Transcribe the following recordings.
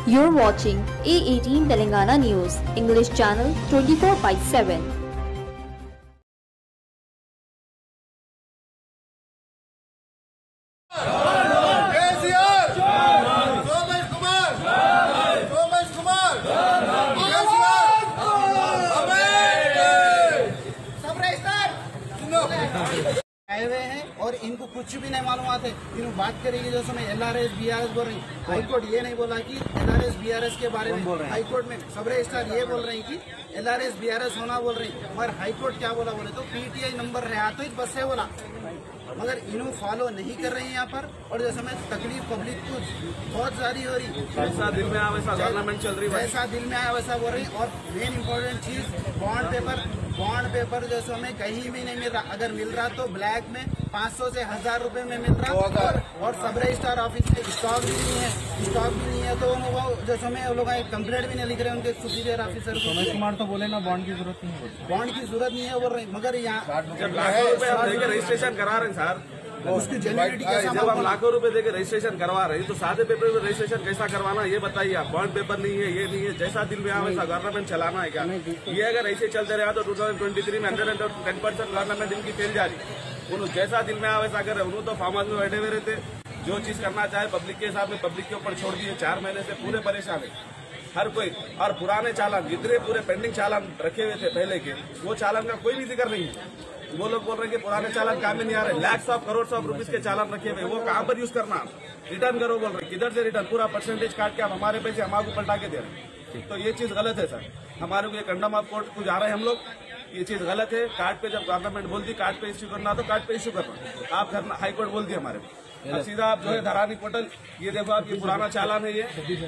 You're watching A18 Telangana News, English channel 24/7. आए हुए हैं और इनको कुछ भी नहीं मालूम आते। इन्होंने बात करेगी जो समय LRS BRS बोल रही, हाईकोर्ट ये नहीं बोला कि LRS BRS के बारे में, हाईकोर्ट में सब रजिस्ट्रार ये बोल रहे हैं कि LRS BRS होना बोल रही, मगर हाईकोर्ट क्या बोला बोले तो PTI नंबर रहा तो इस बस से बोला, मगर इन्हों फॉलो नहीं कर रहे हैं यहाँ पर। और जैसे में तकलीफ पब्लिक को बहुत सारी हो रही, जैसा दिल में आया वैसा गवर्नमेंट चल रही, जैसा दिल में आया वैसा बोल रही। और मेन इम्पोर्टेंट चीज बॉन्ड पेपर जैसे हमें कहीं भी नहीं मिल रहा, अगर मिल रहा तो ब्लैक में 500 से 1000 रुपए में मिल रहा। और सब रजिस्ट्रार ऑफिस में स्टॉक भी नहीं है, तो वो जैसे हमें वो लोग कंप्लेंट भी नहीं लिख रहे उनके सुपीरियर ऑफिसर को। सोमेश कुमार तो बोले ना बॉन्ड की जरूरत नहीं है, बॉन्ड की जरूरत नहीं है बोल रहे, मगर यहाँ जब लाखों रुपए आप देके रजिस्ट्रेशन करा रहे हैं सर, उसकी जेन्युइनिटी कैसा, जब आप लाखों रुपए देके रजिस्ट्रेशन करवा रहे हैं तो सादे पेपर में रजिस्ट्रेशन कैसा करवाना ये बताइए आप। बॉन्ड पेपर नहीं है, ये नहीं है, जैसा दिल में आया वैसा गवर्नमेंट चलाना है क्या? ये अगर ऐसे चलते रहा तो 2023 में 110% गवर्नमेंट इनकी फेल जा रही। उन्होंने जैसा दिल में आया वैसा कर रहे, उन्होंने तो फार्म हाउस में बैठे हुए रहते, जो चीज करना चाहे पब्लिक के हिसाब में पब्लिक के ऊपर छोड़ दिए। 4 महीने से पूरे परेशान है हर कोई। और पुराने चालान जितने पूरे पेंडिंग चालान रखे हुए थे पहले के, वो चालान का कोई भी जिक्र नहीं है। वो लोग बोल रहे हैं कि पुराने चालान काम में नहीं आ रहे, lakhs of crore of rupees के चालान रखे हुए, वो कहाँ पर यूज करना, रिटर्न करो बोल रहे, किधर से रिटर्न, पूरा परसेंटेज काट के आप हमारे पैसे हमारे पलटा के दे रहे। तो ये चीज गलत है सर, हमारे को ये कंडम ऑफ कोर्ट को जा रहे हैं हम लोग, ये चीज गलत है। कार्ड पे जब गवर्नमेंट बोलती कार्ड पे इश्यू करना तो कार्ड पे इश्यू करना, आप करना, हाईकोर्ट बोलती है हमारे को। अब सीधा आप जो है धरानी पोर्टल, ये देखो आप, ये पुराना चालान है, ये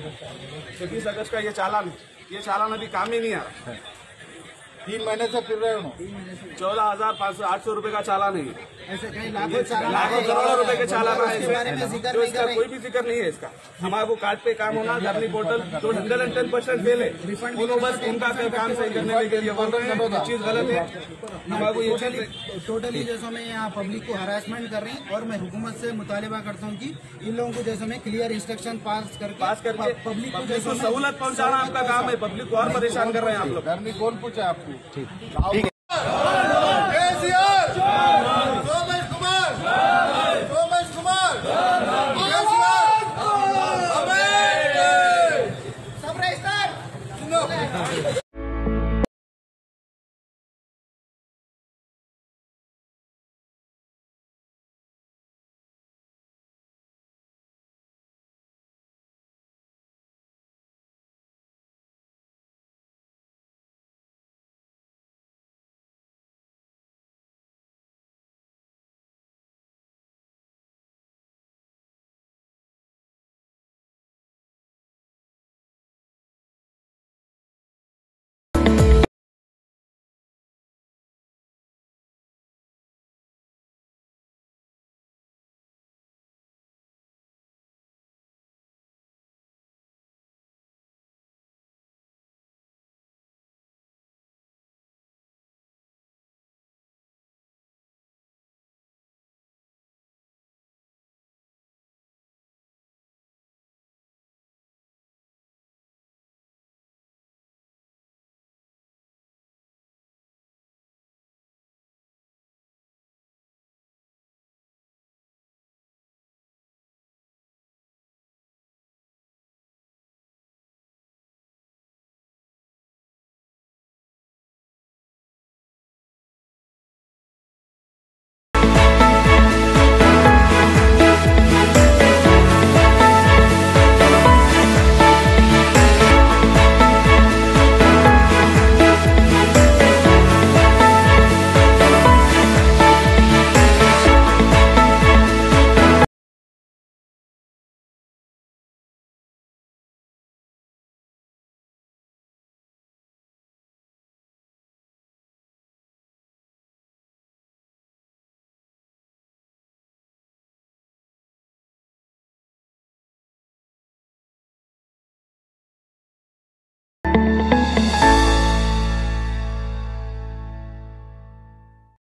26 अगस्त का ये चालान है, ये चालान अभी काम ही नहीं आ रहा। 3 महीने से फिर रहे हो, 14,500-800 रुपए का चालान है, ऐसे कहीं लाखों लाखों करोड़ों रुपए के चालान है, जिक्र इसका कोई भी जिक्र नहीं है इसका। हमारे को कार्ड पे काम होना, धरनी पोर्टल तो 110% फेल है, उन्होंने बस उनका काम सही करने के लिए बोल रहे हैं, ये चीज गलत है। हमारे को ये चीज टोटली जैसे मैं यहाँ पब्लिक को हरासमेंट कर रही हूँ, और मैं हुकूमत से मुतालिबा करता हूँ कि इन लोगों को जैसे मैं क्लियर इंस्ट्रक्शन पास करके पब्लिक को जैसे सहूलत पहुंचाना आपका काम है, पब्लिक को और परेशान कर रहे हैं आप लोग। घर में कौन पूछा आपको? ठीक है।